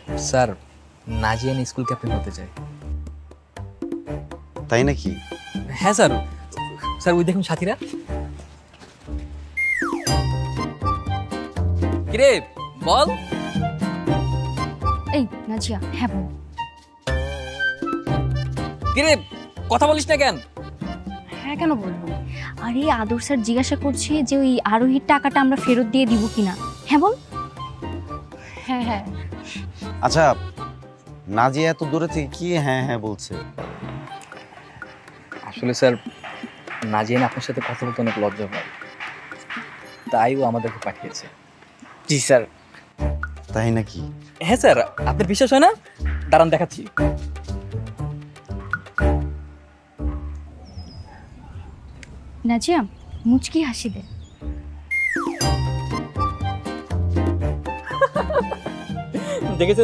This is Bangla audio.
স্যার, নাজিয়া স্কুল ক্যাপ্টেন হতে চাই। তাই নাকি? হ্যাঁ স্যার। স্যার ওই দেখুন সাথীরা। কিরে বল। এই নাজিয়া, হ্যাঁ বল। কিরে কথা বলিস না কেন? হ্যাঁ কেন বলবো? আরে আদর স্যার জিজ্ঞাসা করছে যে ওই আরোহীর টাকাটা আমরা ফেরত দিয়ে দিব কিনা। হ্যাঁ বল। হ্যাঁ হ্যাঁ। আচ্ছা, নাজিয়া এত দূরে থেকে কি হ্যাঁ হ্যাঁ বলছে? আসলে স্যার, নাজিয়া আপনার সাথে কথা বলতে অনেক লজ্জা পায়, তাই ও আমাদেরকে পাঠিয়েছে। জি স্যার। তাই নাকি? হ্যাঁ স্যার, আপনার বিশ্বাস হয় না? দাঁড়ান দেখাচ্ছি। নাজিয়া মুচকি হাসি দে। দেখেছেন